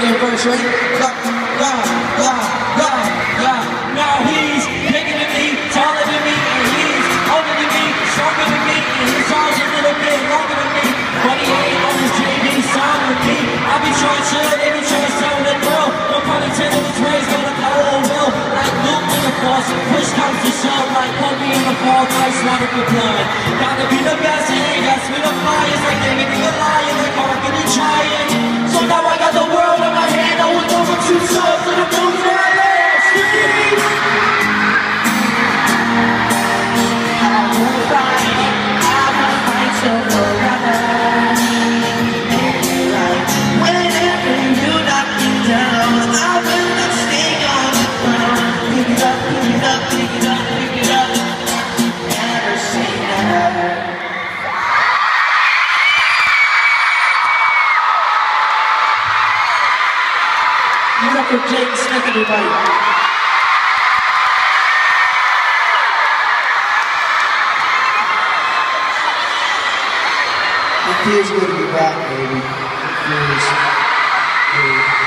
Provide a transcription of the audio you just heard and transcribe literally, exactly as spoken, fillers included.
there first, ready? Go, go, go, go, go. Now he's bigger than me, taller than me, and he's older than me, stronger than me, and his arms a little bit longer than me. But he ain't on his J D song with me. I be trying to, they be trying to tell that girl. No pun intended, was raised on a cold will. Like Luke in the force, push comes to shove, like put me in the fall, nice water for blood. Gotta be the best, and ain't got me the flyers, like everything a lion, like market and trying. So now I got the world in my hand, I was over two subs and the moon's where I live. Steve! I will fight, I will fight till forever. Whenever you knock me down, I will not stay on the ground. Pick it up, pick it up, pick it up, pick it up. Never say never. Give it up for Jaden Smith, everybody. It feels good to be back, baby. It feels good.